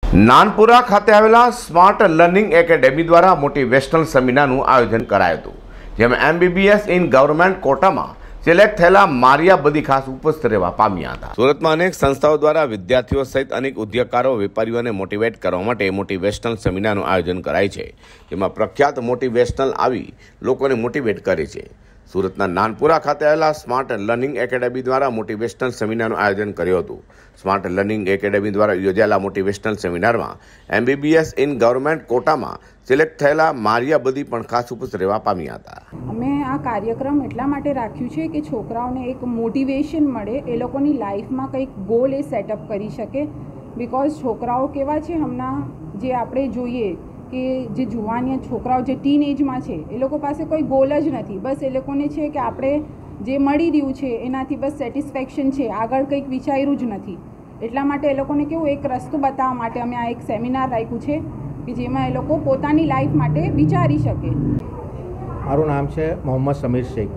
નાનપુરા ખાતે આવેલા smart learning academy દ્વારા મોટિવેશનલ સેમિનારનું આયોજન કરાયું હતું, જેમાં MBBS ઇન ગવર્મેન્ટ કોટામાં સિલેક્ટ થયેલા મારિયા બધી ખાસ ઉપસ્થિત રહેવા પામ્યા હતા. સુરતમાં અનેક સંસ્થાઓ દ્વારા વિદ્યાર્થીઓ સહિત અનેક ઉદ્યોગકારો, વેપારીઓને મોટિવેટ કરવા માટે મોટિવેશનલ સેમિનારનું આયોજન કરાય છે, જેમાં પ્રખ્યાત મોટિવેશનલ આવી લોકોને મોટિવેટ કરે છે. સુરતના નાનપુરા ખાતે આવેલા સ્માર્ટ લર્નિંગ એકેડેમી દ્વારા મોટિવેશનલ સેમિનારનું આયોજન કર્યું હતું. સ્માર્ટ લર્નિંગ એકેડેમી દ્વારા યોજાયેલા મોટિવેશનલ સેમિનારમાં MBBS ઇન ગવર્મેન્ટ કોટામાં સિલેક્ટ થયેલા મારિયા બધી પણ ખાસ ઉપસ્થિત રહેવા પામ્યા હતા. અમે આ કાર્યક્રમ એટલા માટે રાખ્યું છે કે છોકરાઓને એક મોટિવેશન મળે, એ લોકોની લાઈફમાં કંઈક ગોલ એ સેટઅપ કરી શકે. બિકોઝ છોકરાઓ કેવા છે હમણાં, જે આપણે જોઈએ કે જે જુવાનિયા છોકરાઓ જે ટીન એજમાં છે, એ લોકો પાસે કોઈ ગોલ જ નથી. બસ એ લોકોને છે કે આપણે જે મળી રહ્યું છે એનાથી બસ સેટિસ્ફેક્શન છે, આગળ કંઈક વિચાર્યું જ નથી. એટલા માટે એ લોકોને કેવું એક રસ્તો બતાવવા માટે અમે આ એક સેમિનાર રાખ્યું છે કે જેમાં એ લોકો પોતાની લાઈફ માટે વિચારી શકે. મારું નામ છે મોહમ્મદ સમીર શેખ.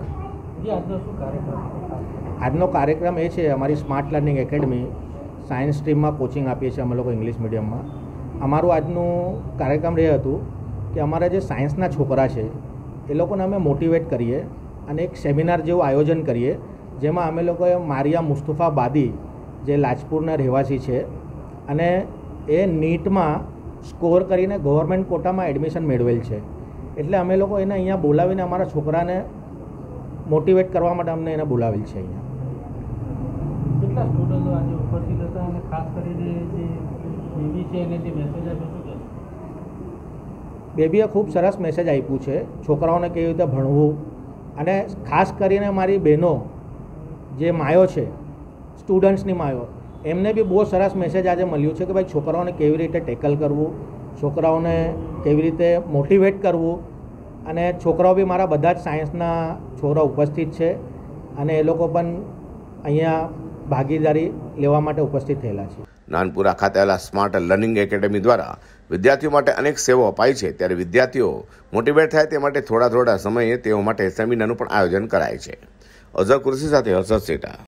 આજનો કાર્યક્રમ એ છે, અમારી સ્માર્ટ લર્નિંગ એકેડમી સાયન્સ સ્ટ્રીમમાં કોચિંગ આપીએ છીએ અમે લોકો ઇંગ્લિશ મીડિયમમાં. અમારું આજનું કાર્યક્રમ એ હતું કે અમારા જે સાયન્સના છોકરા છે એ લોકોને અમે મોટિવેટ કરીએ અને એક સેમિનાર જેવું આયોજન કરીએ, જેમાં અમે લોકોએ મારિયા મુસ્તફા બાદી, જે લાજપુરના રહેવાસી છે અને એ નીટમાં સ્કોર કરીને ગવર્મેન્ટ કોટામાં એડમિશન મેળવેલ છે, એટલે અમે લોકો એને અહીંયા બોલાવીને અમારા છોકરાને મોટિવેટ કરવા માટે અમને એને બોલાવેલ છે. અહીંયા કેટલા સ્ટુડન્ટો આજે ઉપસ્થિત હતા અને ખાસ કરીને જે બેબી છે એને જે મેસેજ આપ્યો છે? બેબીએ ખૂબ સરસ મેસેજ આપ્યું છે, છોકરાઓને કેવી રીતે ભણવું, અને ખાસ કરીને મારી બહેનો જે માયો છે, સ્ટુડન્ટ્સની માયો, એમને બી બહુ સરસ મેસેજ આજે મળ્યું છે કે ભાઈ છોકરાઓને કેવી રીતે ટેકલ કરવું, છોકરાઓને કેવી રીતે મોટિવેટ કરવું. અને છોકરાઓ બી મારા બધા જ સાયન્સના છોકરા ઉપસ્થિત છે અને એ લોકો પણ અહીંયા ભાગીદારી લેવા માટે ઉપસ્થિત થયેલા છે. નાનપુરા ખાતે આવેલા સ્માર્ટ લર્નિંગ એકેડેમી દ્વારા વિદ્યાર્થીઓ માટે અનેક સેવાઓ અપાઈ છે, ત્યારે વિદ્યાર્થીઓ મોટિવેટ થાય તે માટે થોડા સમયે તેઓ માટે સેમિનારનું પણ આયોજન કરાય છે. અઝર કુર્સી સાથે હર્ષદ સેઠા.